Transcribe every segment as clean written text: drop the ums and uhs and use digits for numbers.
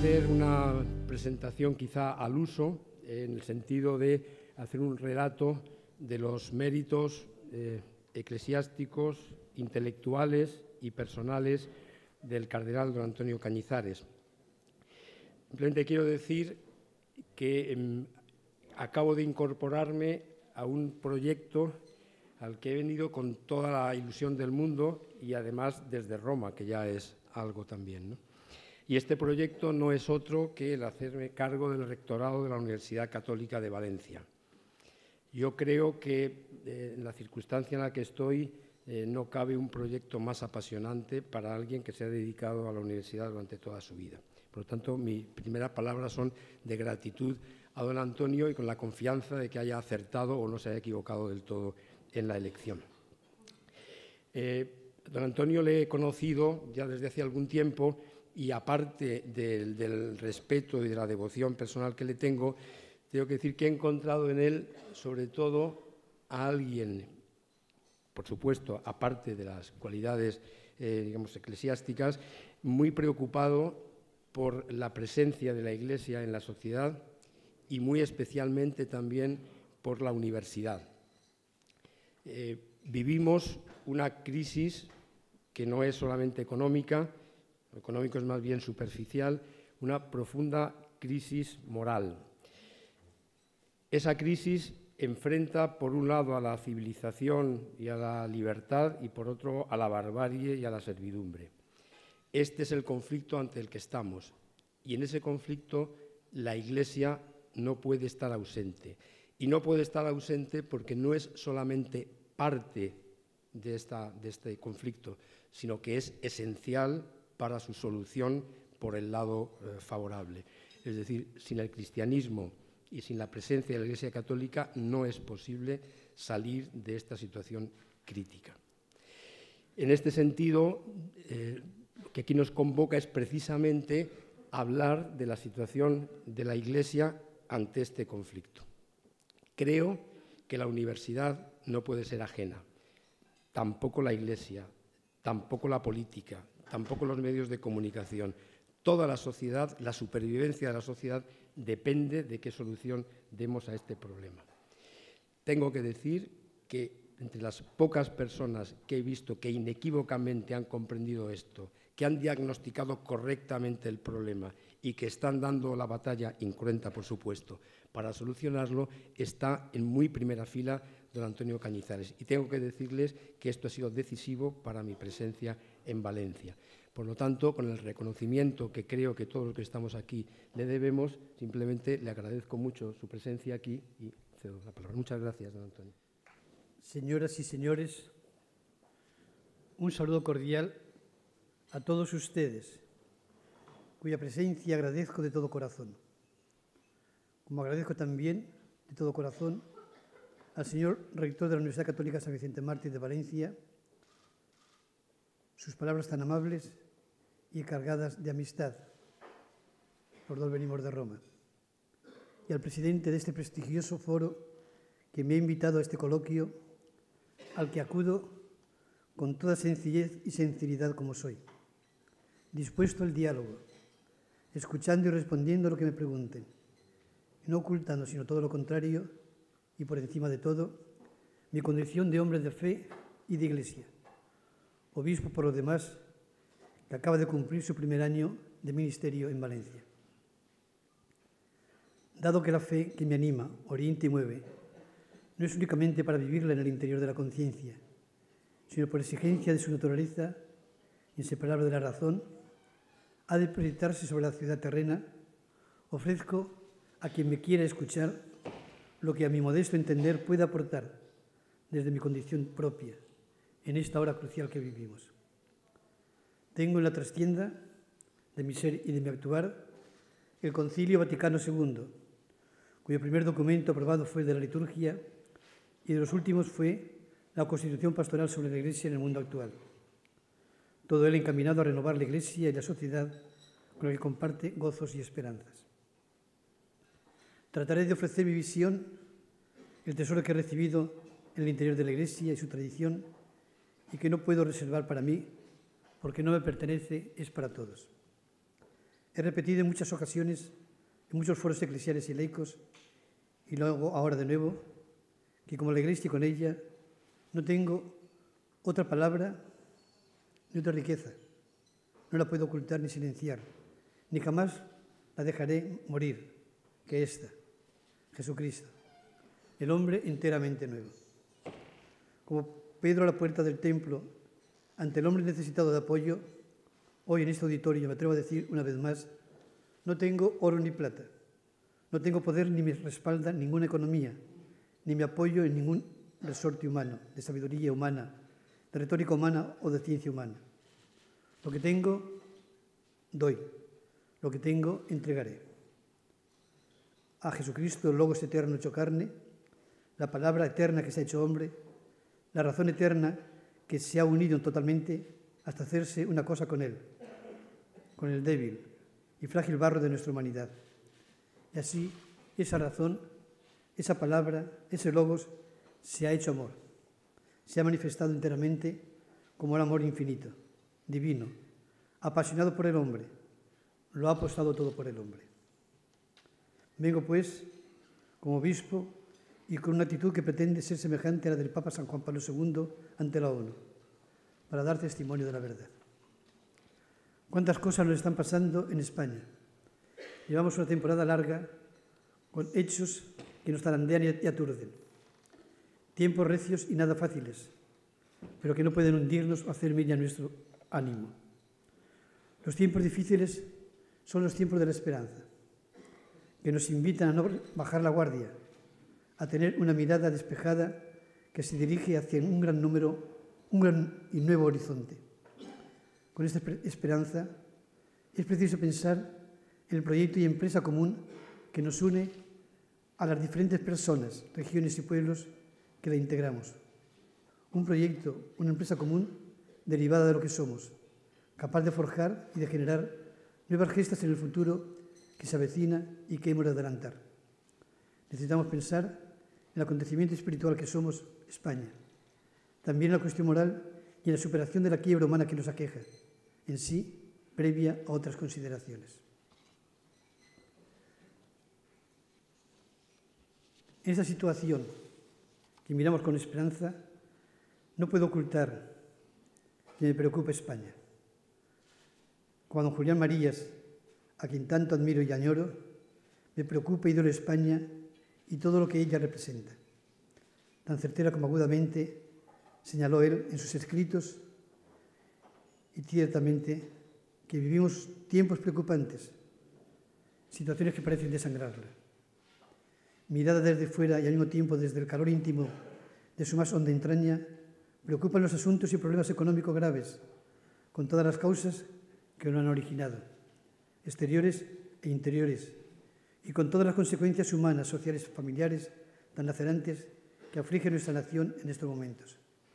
hacer una presentación quizá al uso, en el sentido de hacer un relato de los méritos eclesiásticos, intelectuales y personales del cardenal don Antonio Cañizares. Simplemente quiero decir que acabo de incorporarme a un proyecto al que he venido con toda la ilusión del mundo y además desde Roma, que ya es algo también, ¿no? Y este proyecto no es otro que el hacerme cargo del rectorado de la Universidad Católica de Valencia. Yo creo que en la circunstancia en la que estoy no cabe un proyecto más apasionante para alguien que se ha dedicado a la universidad durante toda su vida. Por lo tanto, mis primeras palabras son de gratitud a don Antonio y con la confianza de que haya acertado o no se haya equivocado del todo en la elección. Don Antonio le he conocido ya desde hace algún tiempo y aparte del respeto y de la devoción personal que le tengo que decir que he encontrado en él sobre todo a alguien, por supuesto, aparte de las cualidades digamos, eclesiásticas, muy preocupado por la presencia de la Iglesia en la sociedad y muy especialmente también por la universidad. Vivimos una crisis que no es solamente económica, lo económico es más bien superficial, una profunda crisis moral. Esa crisis enfrenta por un lado a la civilización y a la libertad y por otro a la barbarie y a la servidumbre. Este es el conflicto ante el que estamos y en ese conflicto la Iglesia no puede estar ausente. Y no puede estar ausente porque no es solamente parte de este conflicto, sino que es esencial para su solución por el lado favorable. Es decir, sin el cristianismo y sin la presencia de la Iglesia Católica no es posible salir de esta situación crítica. En este sentido, lo que aquí nos convoca es precisamente hablar de la situación de la Iglesia ante este conflicto. Creo que la universidad no puede ser ajena, tampoco la Iglesia, tampoco la política, tampoco los medios de comunicación. Toda la sociedad, la supervivencia de la sociedad depende de qué solución demos a este problema. Tengo que decir que entre las pocas personas que he visto que inequívocamente han comprendido esto, que han diagnosticado correctamente el problema y que están dando la batalla, incruenta por supuesto, para solucionarlo, está en muy primera fila don Antonio Cañizares. Y tengo que decirles que esto ha sido decisivo para mi presencia en Valencia. Por lo tanto, con el reconocimiento que creo que todos los que estamos aquí le debemos, simplemente le agradezco mucho su presencia aquí y cedo la palabra. Muchas gracias, don Antonio. Señoras y señores, un saludo cordial a todos ustedes, cuya presencia agradezco de todo corazón. Como agradezco también de todo corazón al señor rector de la Universidad Católica San Vicente Mártir de Valencia sus palabras tan amables y cargadas de amistad. Los dos venimos de Roma. Y al presidente de este prestigioso foro que me ha invitado a este coloquio, al que acudo con toda sencillez y sinceridad como soy, dispuesto al diálogo, escuchando y respondiendo a lo que me pregunten, no ocultando, sino todo lo contrario, y por encima de todo, mi condición de hombre de fe y de Iglesia, obispo por lo demás, que acaba de cumplir su primer año de ministerio en Valencia. Dado que la fe que me anima, orienta y mueve, no es únicamente para vivirla en el interior de la conciencia, sino por exigencia de su naturaleza, inseparable de la razón, ha de proyectarse sobre la ciudad terrena, ofrezco a quien me quiera escuchar lo que a mi modesto entender pueda aportar desde mi condición propia en esta hora crucial que vivimos. Tengo en la trastienda de mi ser y de mi actuar el Concilio Vaticano II, cuyo primer documento aprobado fue el de la liturgia y de los últimos fue la Constitución Pastoral sobre la Iglesia en el mundo actual. Todo él encaminado a renovar la Iglesia y la sociedad con la que comparte gozos y esperanzas. Trataré de ofrecer mi visión, el tesoro que he recibido en el interior de la Iglesia y su tradición y que no puedo reservar para mí porque no me pertenece, es para todos. He repetido en muchas ocasiones, en muchos foros eclesiales y laicos, y lo hago ahora de nuevo, que como la Iglesia y con ella no tengo otra palabra ni otra riqueza. No la puedo ocultar ni silenciar, ni jamás la dejaré morir, que esta, Jesucristo, el hombre enteramente nuevo. Como Pedro a la puerta del templo, ante el hombre necesitado de apoyo, hoy en este auditorio me atrevo a decir una vez más, no tengo oro ni plata, no tengo poder ni me respalda ninguna economía, ni me apoyo en ningún resorte humano, de sabiduría humana, de retórica humana o de ciencia humana. Lo que tengo, doy. Lo que tengo, entregaré. A Jesucristo, el Logos eterno hecho carne, la palabra eterna que se ha hecho hombre, la razón eterna que se ha unido totalmente hasta hacerse una cosa con Él, con el débil y frágil barro de nuestra humanidad. Y así, esa razón, esa palabra, ese Logos, se ha hecho amor. Se ha manifestado enteramente como el amor infinito, divino, apasionado por el hombre. Lo ha apostado todo por el hombre. Vengo, pues, como obispo y con una actitud que pretende ser semejante a la del Papa San Juan Pablo II ante la ONU, para dar testimonio de la verdad. ¿Cuántas cosas nos están pasando en España? Llevamos una temporada larga con hechos que nos zarandean y aturden. Tiempos recios y nada fáciles, pero que no pueden hundirnos o hacer mella nuestro ánimo. Los tiempos difíciles son los tiempos de la esperanza, que nos invitan a no bajar la guardia, a tener una mirada despejada que se dirige hacia un gran y nuevo horizonte. Con esta esperanza es preciso pensar en el proyecto y empresa común que nos une a las diferentes personas, regiones y pueblos que la integramos. Un proyecto, una empresa común derivada de lo que somos, capaz de forjar y de generar nuevas gestas en el futuro que se avecina y que hemos de adelantar. Necesitamos pensar en el acontecimiento espiritual que somos España, también en la cuestión moral y en la superación de la quiebra humana que nos aqueja, en sí previa a otras consideraciones. En esta situación que miramos con esperanza, no puedo ocultar que me preocupa España. Cuando Julián Marías, a quien tanto admiro y añoro, me preocupa y duele España y todo lo que ella representa. Tan certera como agudamente señaló él en sus escritos y ciertamente que vivimos tiempos preocupantes, situaciones que parecen desangrarla. Mirada desde fuera y al mismo tiempo desde el calor íntimo de su más honda entraña, preocupan los asuntos y problemas económicos graves, con todas las causas que lo han originado, exteriores e interiores, y con todas las consecuencias humanas, sociales, familiares, tan lacerantes que afligen nuestra nación en estos momentos.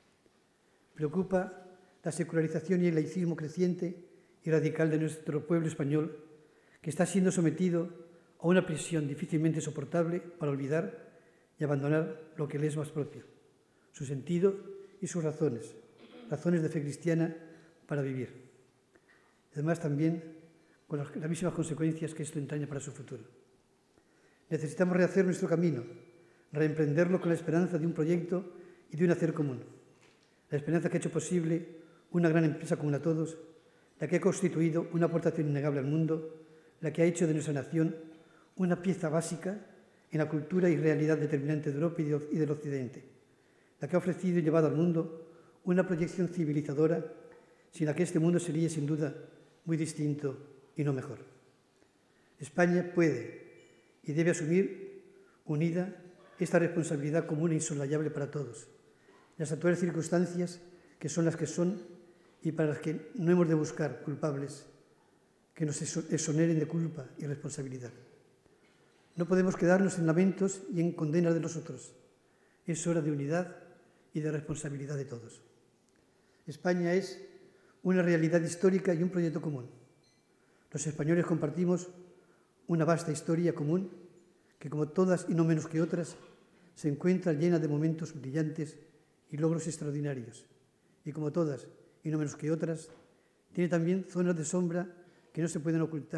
Preocupa la secularización y el laicismo creciente y radical de nuestro pueblo español, que está siendo sometido a una prisión difícilmente soportable para olvidar y abandonar lo que le es más propio, su sentido y sus razones de fe cristiana para vivir. Además, también con las gravísimas consecuencias que esto entraña para su futuro. Necesitamos rehacer nuestro camino, reemprenderlo con la esperanza de un proyecto y de un hacer común. La esperanza que ha hecho posible una gran empresa común a todos, la que ha constituido una aportación innegable al mundo, la que ha hecho de nuestra nación una pieza básica en la cultura y realidad determinante de Europa y del Occidente, la que ha ofrecido y llevado al mundo una proyección civilizadora sin la que este mundo sería sin duda muy distinto y no mejor. España puede y debe asumir unida esta responsabilidad común e insolayable para todos. Las actuales circunstancias, que son las que son y para las que no hemos de buscar culpables, que nos exoneren de culpa y responsabilidad. No podemos quedarnos en lamentos y en condenas de los otros. Es hora de unidad y de responsabilidad de todos. España es una realidad histórica y un proyecto común. Los españoles compartimos una vasta historia común que, como todas y no menos que otras, se encuentra llena de momentos brillantes y logros extraordinarios. Y como todas y no menos que otras, tiene también zonas de sombra que no se pueden ocultar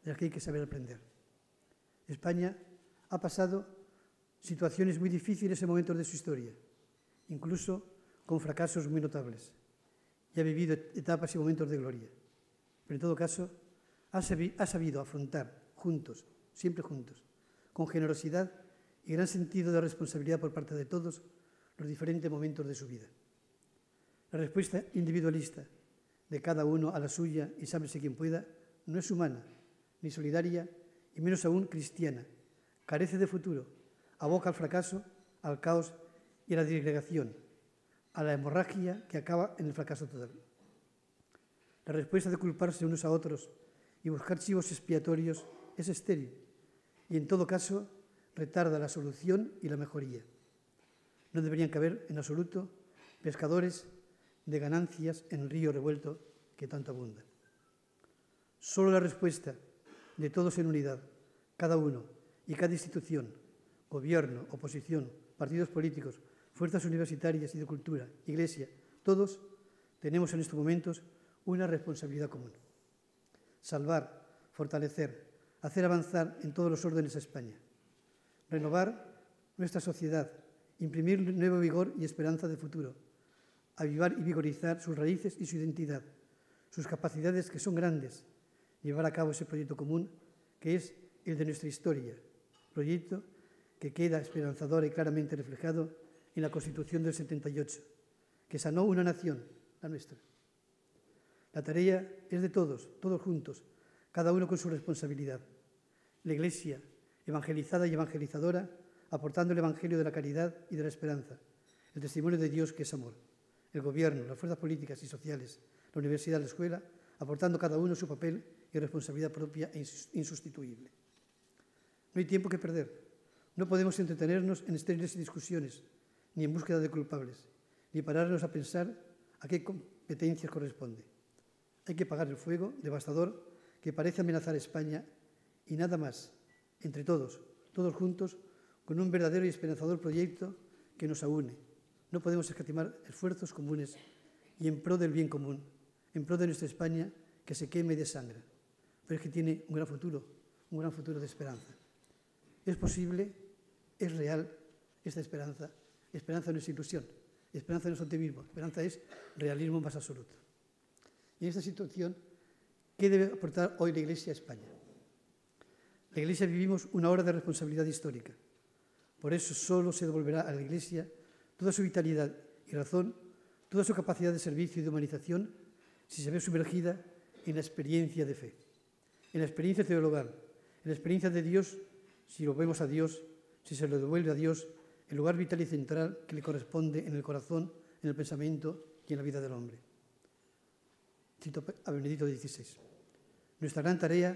de las que hay que saber aprender. España ha pasado situaciones muy difíciles en momentos de su historia, incluso con fracasos muy notables, y ha vivido etapas y momentos de gloria. Pero en todo caso, ha sabido afrontar juntos, siempre juntos, con generosidad y gran sentido de responsabilidad por parte de todos los diferentes momentos de su vida. La respuesta individualista de cada uno a la suya y sábese quien pueda no es humana, ni solidaria, y menos aún cristiana. Carece de futuro, aboca al fracaso, al caos y a la disgregación, a la hemorragia que acaba en el fracaso total. La respuesta de culparse unos a otros y buscar chivos expiatorios es estéril y, en todo caso, retarda la solución y la mejoría. No deberían caber, en absoluto, pescadores de ganancias en el río revuelto que tanto abundan. Solo la respuesta de todos en unidad, cada uno y cada institución, gobierno, oposición, partidos políticos, fuerzas universitarias y de cultura, iglesia, todos tenemos en estos momentos una responsabilidad común. Salvar, fortalecer, hacer avanzar en todos los órdenes a España. Renovar nuestra sociedad, imprimir nuevo vigor y esperanza de futuro. Avivar y vigorizar sus raíces y su identidad, sus capacidades que son grandes. Llevar a cabo ese proyecto común que es el de nuestra historia, proyecto que queda esperanzador y claramente reflejado en la Constitución del 78, que sanó una nación, la nuestra. La tarea es de todos, todos juntos, cada uno con su responsabilidad. La Iglesia, evangelizada y evangelizadora, aportando el Evangelio de la caridad y de la esperanza, el testimonio de Dios que es amor. El Gobierno, las fuerzas políticas y sociales, la universidad, la escuela, aportando cada uno su papel y responsabilidad propia e insustituible. No hay tiempo que perder. No podemos entretenernos en estériles discusiones, ni en búsqueda de culpables, ni pararnos a pensar a qué competencias corresponde. Hay que apagar el fuego devastador que parece amenazar a España y nada más, entre todos, todos juntos, con un verdadero y esperanzador proyecto que nos aúne. No podemos escatimar esfuerzos comunes y en pro del bien común, en pro de nuestra España que se queme de sangre, pero es que tiene un gran futuro de esperanza. Es posible, es real esta esperanza. Esperanza no es ilusión, esperanza no es optimismo, esperanza es realismo más absoluto. Y en esta situación, ¿qué debe aportar hoy la Iglesia a España? La Iglesia vivimos una hora de responsabilidad histórica. Por eso solo se devolverá a la Iglesia toda su vitalidad y razón, toda su capacidad de servicio y de humanización, si se ve sumergida en la experiencia de fe, en la experiencia teologal, en la experiencia de Dios, si lo vemos a Dios, si se lo devuelve a Dios, el lugar vital y central que le corresponde en el corazón, en el pensamiento y en la vida del hombre. Cito a Benedicto XVI. Nuestra gran tarea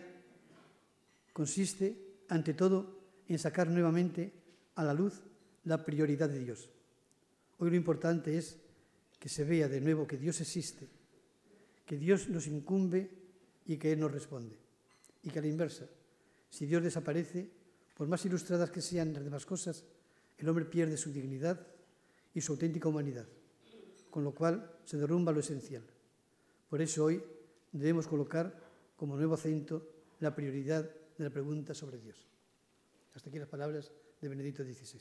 consiste, ante todo, en sacar nuevamente a la luz la prioridad de Dios. Hoy lo importante es que se vea de nuevo que Dios existe, que Dios nos incumbe y que Él nos responde. Y que a la inversa, si Dios desaparece, por más ilustradas que sean las demás cosas, el hombre pierde su dignidad y su auténtica humanidad, con lo cual se derrumba lo esencial. Por eso hoy debemos colocar como nuevo acento la prioridad de la pregunta sobre Dios. Hasta aquí las palabras de Benedicto XVI.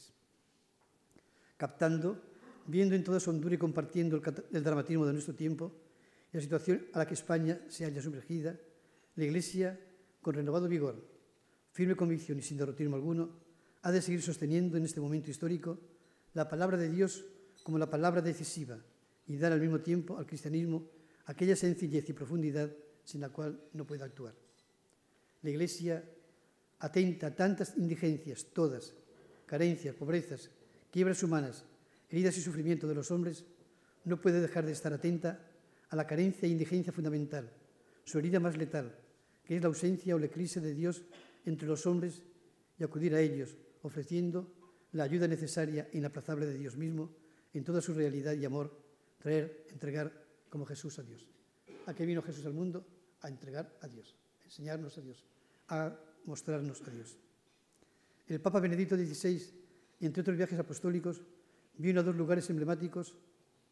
Captando, viendo en toda su hondura y compartiendo el dramatismo de nuestro tiempo y la situación a la que España se halla sumergida, la Iglesia, con renovado vigor, firme convicción y sin derrotismo alguno, ha de seguir sosteniendo en este momento histórico la palabra de Dios como la palabra decisiva y dar al mismo tiempo al cristianismo aquella sencillez y profundidad sin la cual no puede actuar. La Iglesia, atenta a tantas indigencias, todas, carencias, pobrezas, quiebras humanas, heridas y sufrimiento de los hombres, no puede dejar de estar atenta a la carencia e indigencia fundamental, su herida más letal, que es la ausencia o la eclipse de Dios entre los hombres, y acudir a ellos, ofreciendo la ayuda necesaria e inaplazable de Dios mismo en toda su realidad y amor, traer, entregar como Jesús a Dios. ¿A qué vino Jesús al mundo? A entregar a Dios, a enseñarnos a Dios, a mostrarnos a Dios. El Papa Benedicto XVI, entre otros viajes apostólicos, vino a dos lugares emblemáticos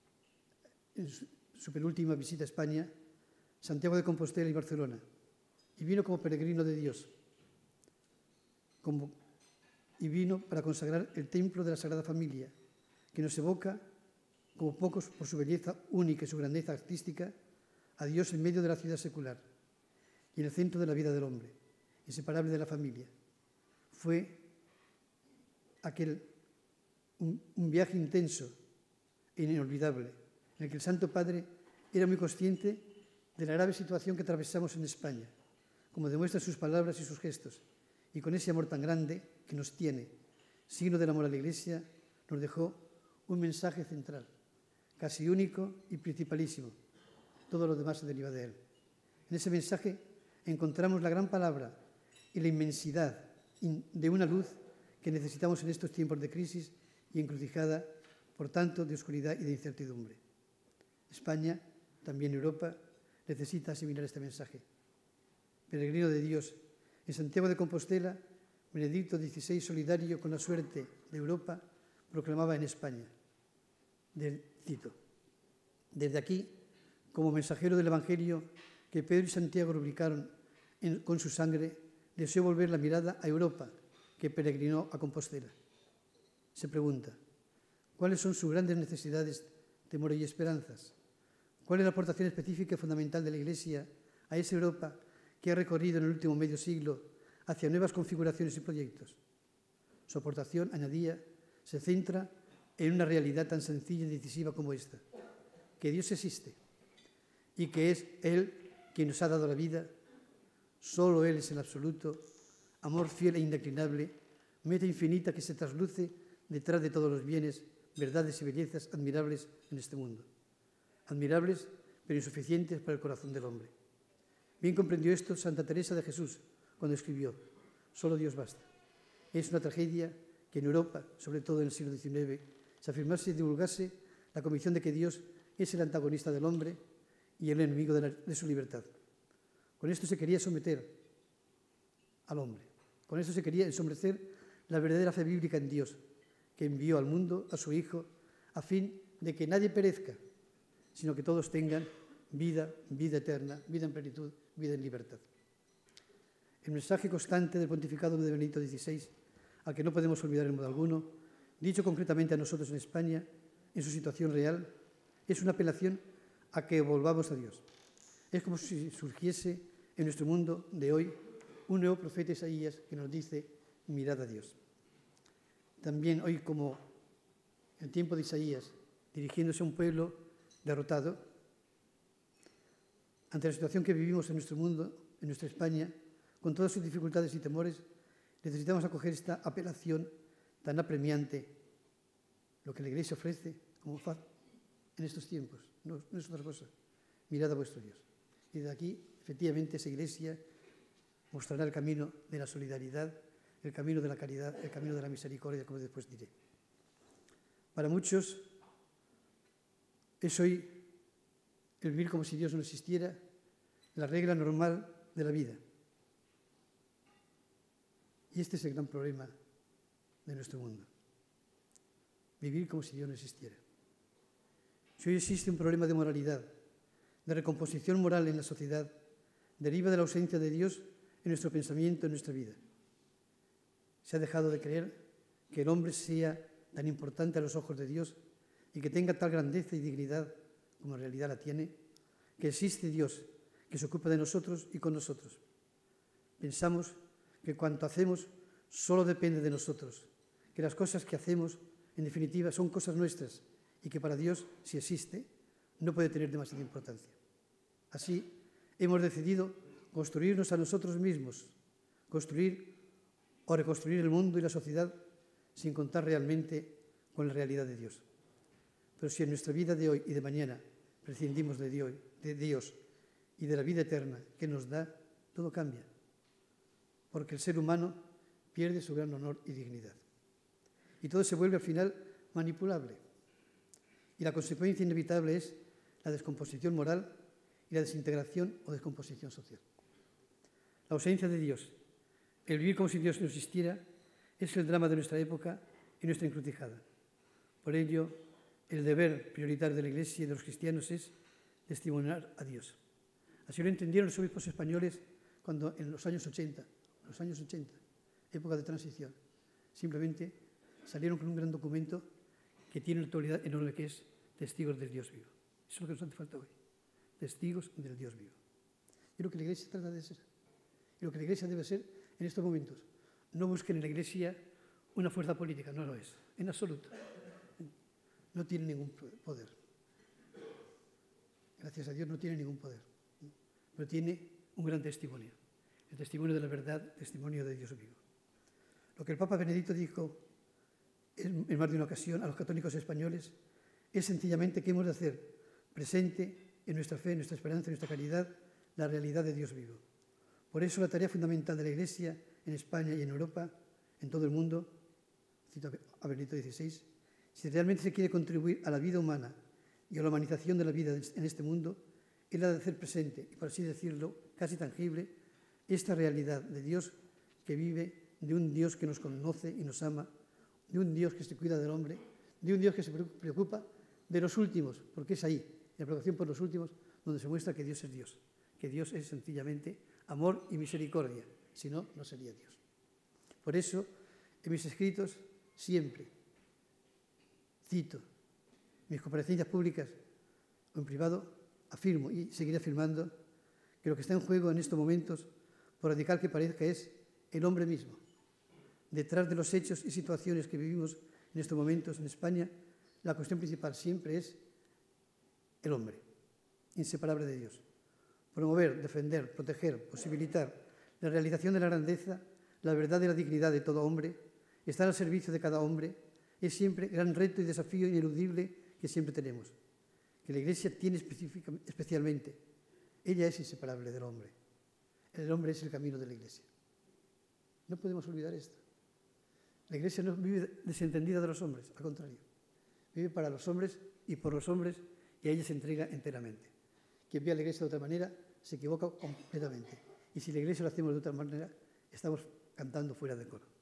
en su penúltima visita a España, Santiago de Compostela y Barcelona, y vino como peregrino de Dios, y vino para consagrar el templo de la Sagrada Familia, que nos evoca, como pocos por su belleza única y su grandeza artística, a Dios en medio de la ciudad secular y en el centro de la vida del hombre, inseparable de la familia. Fue un viaje intenso e inolvidable, en el que el Santo Padre era muy consciente de la grave situación que atravesamos en España, como demuestran sus palabras y sus gestos, y con ese amor tan grande que nos tiene, signo del amor a la Iglesia, nos dejó un mensaje central, casi único y principalísimo. Todo lo demás se deriva de él. En ese mensaje encontramos la gran palabra y la inmensidad de una luz que necesitamos en estos tiempos de crisis y encrucijada, por tanto, de oscuridad y de incertidumbre. España, también Europa, necesita asimilar este mensaje. Peregrino de Dios, en Santiago de Compostela, Benedicto XVI, solidario con la suerte de Europa, proclamaba en España, cito: desde aquí, como mensajero del Evangelio que Pedro y Santiago rubricaron con su sangre, deseo volver la mirada a Europa, que peregrinó a Compostela. Se pregunta, ¿cuáles son sus grandes necesidades, temores y esperanzas? ¿Cuál es la aportación específica y fundamental de la Iglesia a esa Europa que ha recorrido en el último medio siglo hacia nuevas configuraciones y proyectos? Su aportación, añadía, se centra en una realidad tan sencilla y decisiva como esta, que Dios existe y que es Él quien nos ha dado la vida. Solo Él es el absoluto, amor fiel e indeclinable, meta infinita que se trasluce detrás de todos los bienes, verdades y bellezas admirables en este mundo. Admirables, pero insuficientes para el corazón del hombre. Bien comprendió esto Santa Teresa de Jesús cuando escribió: solo Dios basta. Es una tragedia que en Europa, sobre todo en el siglo XIX, se afirmase y divulgase la convicción de que Dios es el antagonista del hombre y el enemigo de su libertad. Con esto se quería someter al hombre. Con esto se quería ensombrecer la verdadera fe bíblica en Dios, que envió al mundo a su Hijo a fin de que nadie perezca, sino que todos tengan vida, vida eterna, vida en plenitud, vida en libertad. El mensaje constante del pontificado de Benedicto XVI, al que no podemos olvidar en modo alguno, dicho concretamente a nosotros en España, en su situación real, es una apelación a que volvamos a Dios. Es como si surgiese en nuestro mundo de hoy un nuevo profeta Isaías que nos dice: mirad a Dios. También hoy, como en tiempo de Isaías, dirigiéndose a un pueblo derrotado, ante la situación que vivimos en nuestro mundo, en nuestra España, con todas sus dificultades y temores, necesitamos acoger esta apelación tan apremiante, lo que la Iglesia ofrece como faz en estos tiempos. No es otra cosa. Mirad a vuestro Dios. Y de aquí, efectivamente, esa Iglesia mostrará el camino de la solidaridad, el camino de la caridad, el camino de la misericordia, como después diré. Para muchos es hoy el vivir como si Dios no existiera la regla normal de la vida. Y este es el gran problema de nuestro mundo. Vivir como si Dios no existiera. Si hoy existe un problema de moralidad, de recomposición moral en la sociedad, deriva de la ausencia de Dios en nuestro pensamiento, en nuestra vida. Se ha dejado de creer que el hombre sea tan importante a los ojos de Dios y que tenga tal grandeza y dignidad como en realidad la tiene, que existe Dios, que se ocupa de nosotros y con nosotros. Pensamos que cuanto hacemos solo depende de nosotros, que las cosas que hacemos, en definitiva, son cosas nuestras y que para Dios, si existe, no puede tener demasiada importancia. Así, hemos decidido construirnos a nosotros mismos, construir o reconstruir el mundo y la sociedad sin contar realmente con la realidad de Dios. Pero si en nuestra vida de hoy y de mañana prescindimos de Dios y de la vida eterna que nos da, todo cambia, porque el ser humano pierde su gran honor y dignidad. Y todo se vuelve al final manipulable. Y la consecuencia inevitable es la descomposición moral y la desintegración o descomposición social. La ausencia de Dios, el vivir como si Dios no existiera, es el drama de nuestra época y nuestra encrucijada. Por ello, el deber prioritario de la Iglesia y de los cristianos es testimoniar a Dios. Así lo entendieron los obispos españoles cuando en los años 80, época de transición, simplemente salieron con un gran documento que tiene una autoridad enorme, que es Testigos del Dios vivo. Eso es lo que nos hace falta hoy, testigos del Dios vivo. Y lo que la Iglesia trata de ser, y lo que la Iglesia debe ser en estos momentos. No busquen en la Iglesia una fuerza política, no lo es, en absoluto. No tiene ningún poder. Gracias a Dios no tiene ningún poder, pero tiene un gran testimonio, el testimonio de la verdad, el testimonio de Dios vivo. Lo que el Papa Benedicto dijo en más de una ocasión a los católicos españoles es sencillamente que hemos de hacer presente en nuestra fe, en nuestra esperanza, en nuestra caridad, la realidad de Dios vivo. Por eso la tarea fundamental de la Iglesia en España y en Europa, en todo el mundo, cito a Benedicto XVI, si realmente se quiere contribuir a la vida humana y a la humanización de la vida en este mundo, es la de hacer presente, y por así decirlo, casi tangible, esta realidad de Dios que vive, de un Dios que nos conoce y nos ama, de un Dios que se cuida del hombre, de un Dios que se preocupa de los últimos, porque es ahí, en la preocupación por los últimos, donde se muestra que Dios es Dios, que Dios es sencillamente amor y misericordia, si no, no sería Dios. Por eso, en mis escritos, siempre cito, en mis comparecencias públicas o en privado, afirmo y seguiré afirmando que lo que está en juego en estos momentos, por radical que parezca, es el hombre mismo. Detrás de los hechos y situaciones que vivimos en estos momentos en España, la cuestión principal siempre es el hombre, inseparable de Dios. Promover, defender, proteger, posibilitar la realización de la grandeza, la verdad y la dignidad de todo hombre, estar al servicio de cada hombre, es siempre gran reto y desafío ineludible que siempre tenemos, que la Iglesia tiene especialmente. Ella es inseparable del hombre. El hombre es el camino de la Iglesia. No podemos olvidar esto. La Iglesia no vive desentendida de los hombres, al contrario. Vive para los hombres y por los hombres, y a ella se entrega enteramente. Quien ve a la Iglesia de otra manera se equivoca completamente. Y si la Iglesia lo hacemos de otra manera, estamos cantando fuera de coro.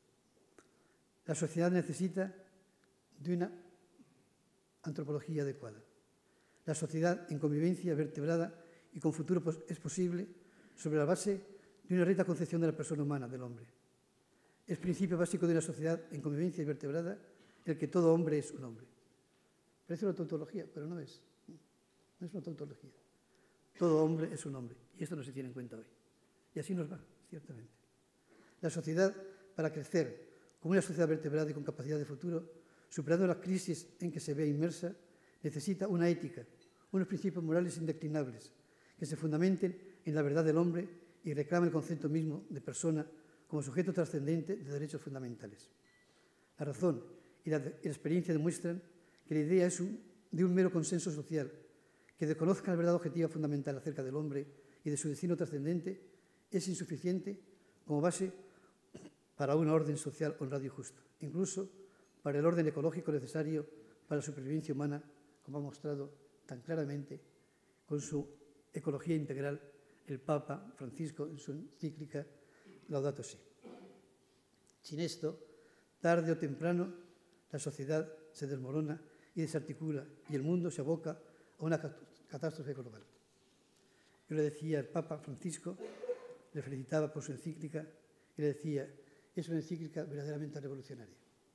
La sociedad necesita de una antropología adecuada. La sociedad en convivencia vertebrada y con futuro es posible sobre la base de una recta concepción de la persona humana, del hombre. Es principio básico de una sociedad en convivencia y vertebrada el que todo hombre es un hombre. Parece una tautología, pero no es. No es una tautología. Todo hombre es un hombre, y esto no se tiene en cuenta hoy. Y así nos va, ciertamente. La sociedad, para crecer como una sociedad vertebrada y con capacidad de futuro, superando la crisis en que se ve inmersa, necesita una ética, unos principios morales indeclinables, que se fundamenten en la verdad del hombre y reclamen el concepto mismo de persona como sujeto trascendente de derechos fundamentales. La razón y la experiencia demuestran que la idea es de un mero consenso social, que desconozca la verdad objetiva fundamental acerca del hombre y de su destino trascendente, es insuficiente como base para una orden social honrado y justo, incluso para el orden ecológico necesario para la supervivencia humana, como ha mostrado tan claramente con su ecología integral el Papa Francisco en su encíclica Laudato Si. Sin esto, tarde o temprano, la sociedad se desmorona y desarticula y el mundo se aboca a una catástrofe global. Yo le decía al Papa Francisco, le felicitaba por su encíclica y le decía, es una encíclica verdaderamente revolucionaria.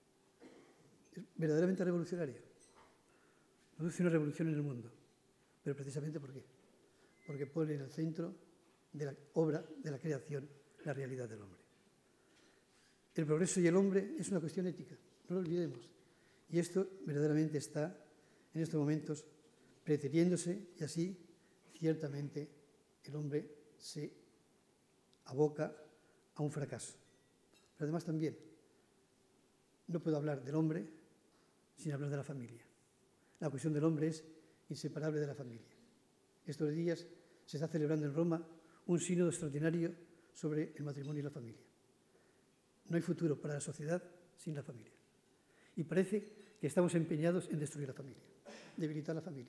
Es verdaderamente revolucionaria. Produce una revolución en el mundo. Pero precisamente ¿por qué? Porque pone en el centro de la obra de la creación la realidad del hombre. El progreso y el hombre es una cuestión ética, no lo olvidemos. Y esto verdaderamente está en estos momentos preteriéndose y así ciertamente el hombre se aboca a un fracaso. Pero además también no puedo hablar del hombre sin hablar de la familia. La cuestión del hombre es inseparable de la familia. Estos días se está celebrando en Roma un sínodo extraordinario sobre el matrimonio y la familia. No hay futuro para la sociedad sin la familia. Y parece que estamos empeñados en destruir la familia, debilitar la familia.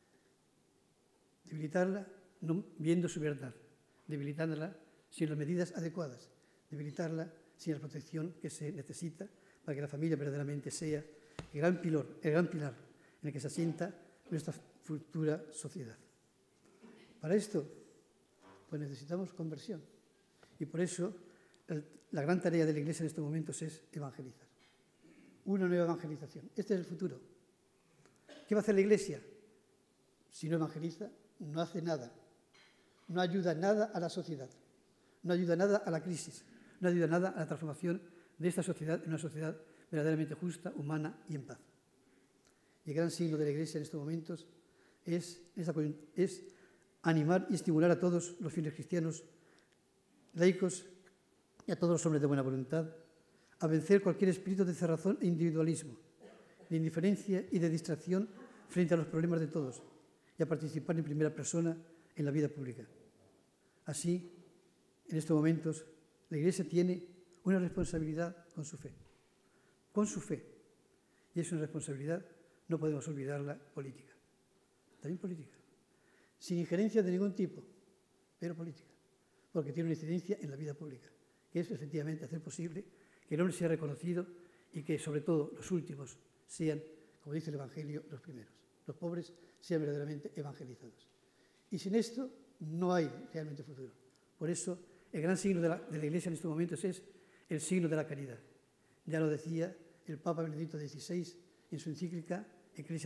Debilitarla no viendo su verdad, debilitándola sin las medidas adecuadas, debilitarla sin la protección que se necesita para que la familia verdaderamente sea el gran pilar en el que se asienta nuestra futura sociedad. Para esto, pues necesitamos conversión, Y por eso la gran tarea de la Iglesia en estos momentos es evangelizar. Una nueva evangelización. Este es el futuro. ¿Qué va a hacer la Iglesia? Si no evangeliza, no hace nada. No ayuda nada a la sociedad. No ayuda nada a la crisis. No ayuda nada a la transformación de esta sociedad en una sociedad verdaderamente justa, humana y en paz. Y el gran signo de la Iglesia en estos momentos es animar y estimular a todos los fieles cristianos, laicos y a todos los hombres de buena voluntad a vencer cualquier espíritu de cerrazón e individualismo, de indiferencia y de distracción frente a los problemas de todos y a participar en primera persona en la vida pública. Así, en estos momentos, la Iglesia tiene una responsabilidad con su fe. Con su fe. Y es una responsabilidad, no podemos olvidarla, política. También política. Sin injerencia de ningún tipo, pero política. Porque tiene una incidencia en la vida pública, que es efectivamente hacer posible que el hombre sea reconocido y que, sobre todo, los últimos sean, como dice el Evangelio, los primeros. Los pobres sean verdaderamente evangelizados. Y sin esto no hay realmente futuro. Por eso, el gran signo de la Iglesia en estos momentos es el signo de la caridad. Ya lo decía el Papa Benedicto XVI en su encíclica Ecclesia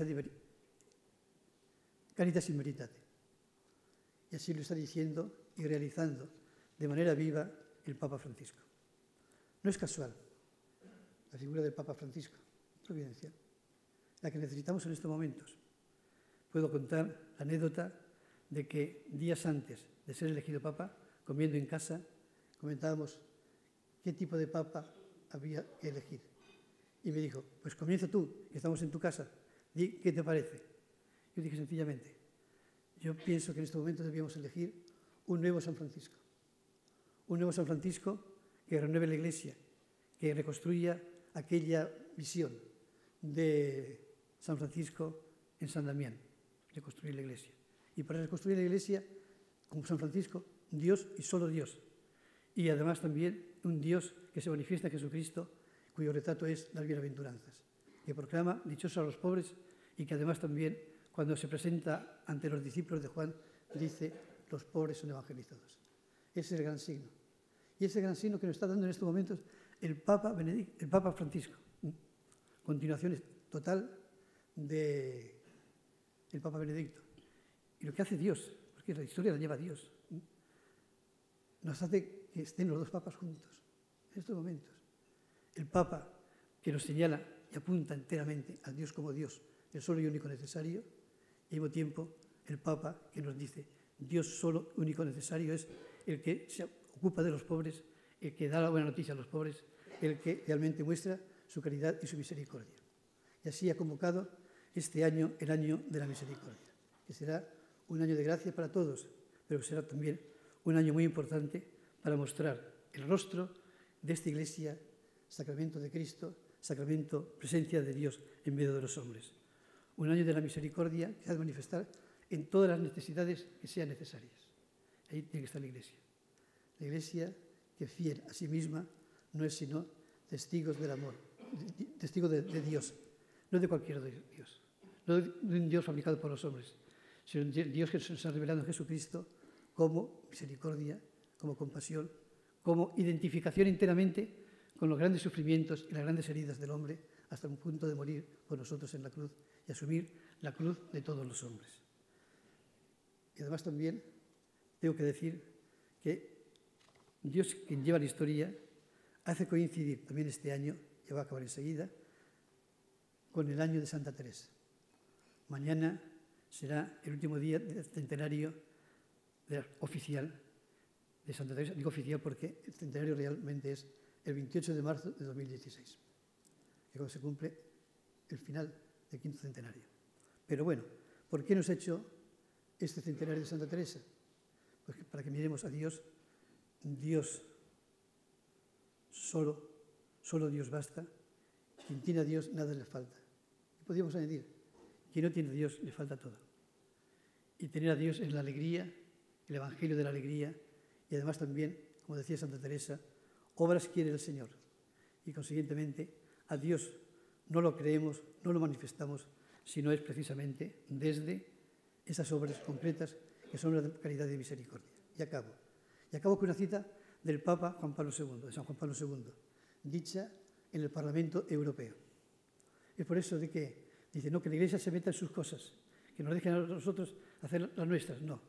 Caritas in Veritate. Y así lo está diciendo y realizando de manera viva el Papa Francisco. No es casual la figura del Papa Francisco, providencial, la que necesitamos en estos momentos. Puedo contar la anécdota de que días antes de ser elegido Papa, comiendo en casa, comentábamos qué tipo de Papa había que elegir. Y me dijo, pues comienza tú, que estamos en tu casa, di qué te parece. Yo dije sencillamente, yo pienso que en este momento debíamos elegir un nuevo San Francisco. Un nuevo San Francisco que renueve la Iglesia, que reconstruya aquella visión de San Francisco en San Damián, reconstruir la Iglesia. Y para reconstruir la Iglesia, como San Francisco, Dios y solo Dios. Y además también un Dios que se manifiesta en Jesucristo, cuyo retrato es las bienaventuranzas, que proclama dichosos a los pobres y que además también, cuando se presenta ante los discípulos de Juan, dice, los pobres son evangelizados. Ese es el gran signo. Y ese gran signo que nos está dando en estos momentos el Papa Francisco. Continuación total del Papa Benedicto. Y lo que hace Dios, porque la historia la lleva Dios, nos hace que estén los dos papas juntos en estos momentos. El Papa que nos señala y apunta enteramente a Dios como Dios, el solo y único necesario, y al mismo tiempo el Papa que nos dice Dios solo único necesario es el que se ocupa de los pobres, el que da la buena noticia a los pobres, el que realmente muestra su caridad y su misericordia. Y así ha convocado este año, el año de la misericordia, que será un año de gracia para todos, pero será también un año muy importante para mostrar el rostro de esta Iglesia, sacramento de Cristo, sacramento, presencia de Dios en medio de los hombres. Un año de la misericordia que ha de manifestar en todas las necesidades que sean necesarias. Ahí tiene que estar la Iglesia. La Iglesia que fiel a sí misma no es sino testigos del amor, testigo de Dios, no de cualquier Dios, no de un Dios fabricado por los hombres, sino de Dios que se nos ha revelado en Jesucristo como misericordia, como compasión, como identificación enteramente con los grandes sufrimientos y las grandes heridas del hombre hasta un punto de morir por nosotros en la cruz y asumir la cruz de todos los hombres. Y además también tengo que decir que Dios, quien lleva la historia, hace coincidir también este año, que va a acabar enseguida, con el año de Santa Teresa. Mañana será el último día del centenario oficial de Santa Teresa. Digo oficial porque el centenario realmente es el 28 de marzo de 2016, que cuando se cumple el final del quinto centenario. Pero bueno, ¿por qué nos ha hecho este centenario de Santa Teresa? Pues para que miremos a Dios. Dios, solo Dios basta. Quien tiene a Dios, nada le falta. Y podríamos añadir, quien no tiene a Dios, le falta todo. Y tener a Dios es la alegría, el evangelio de la alegría, y además también, como decía Santa Teresa, obras quiere el Señor. Y consiguientemente, a Dios no lo creemos, no lo manifestamos, sino es precisamente desde esas obras concretas que son la caridad y misericordia. Y acabo con una cita del Papa Juan Pablo II, de San Juan Pablo II, dicha en el Parlamento Europeo. Es por eso de que dice, no, que la Iglesia se meta en sus cosas, que nos dejen a nosotros hacer las nuestras, no.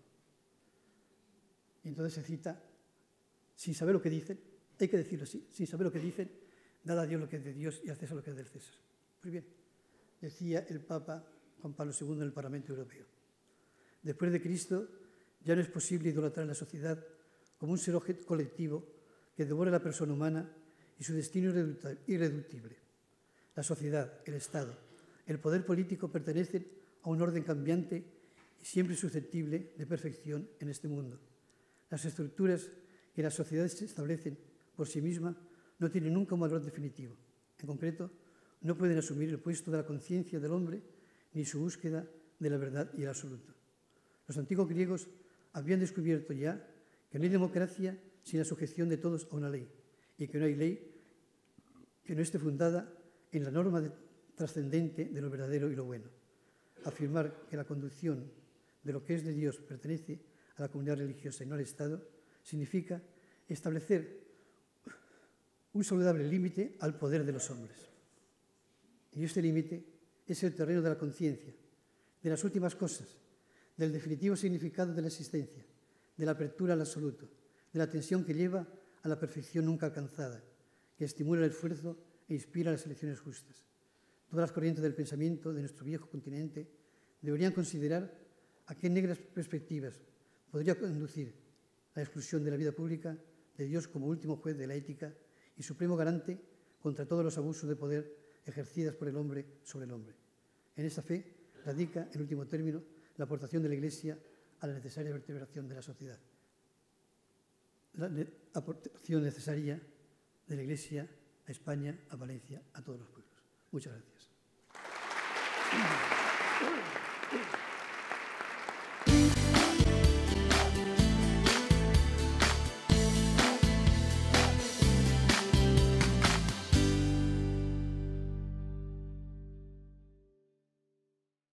Y entonces se cita, sin saber lo que dicen, hay que decirlo así, sin saber lo que dicen, dad a Dios lo que es de Dios y al César lo que es del César. Pues bien, decía el Papa Juan Pablo II en el Parlamento Europeo. Después de Cristo, ya no es posible idolatrar a la sociedad como un ser colectivo que devore a la persona humana y su destino irreductible. La sociedad, el Estado, el poder político pertenecen a un orden cambiante y siempre susceptible de perfección en este mundo. Las estructuras que las sociedades se establecen por sí mismas no tienen nunca un valor definitivo. En concreto, no pueden asumir el puesto de la conciencia del hombre ni su búsqueda de la verdad y el absoluto. Los antiguos griegos habían descubierto ya que no hay democracia sin la sujeción de todos a una ley y que no hay ley que no esté fundada en la norma trascendente de lo verdadero y lo bueno. Afirmar que la conducción de lo que es de Dios pertenece a la comunidad religiosa y no al Estado significa establecer un saludable límite al poder de los hombres. Y este límite es el terreno de la conciencia, de las últimas cosas, del definitivo significado de la existencia, de la apertura al absoluto, de la tensión que lleva a la perfección nunca alcanzada, que estimula el esfuerzo e inspira las elecciones justas. Todas las corrientes del pensamiento de nuestro viejo continente deberían considerar a qué negras perspectivas podría conducir la exclusión de la vida pública de Dios como último juez de la ética y supremo garante contra todos los abusos de poder ejercidas por el hombre sobre el hombre. En esta fe radica, en último término, la aportación de la Iglesia a la necesaria vertebración de la sociedad. La aportación necesaria de la Iglesia a España, a Valencia, a todos los pueblos. Muchas gracias.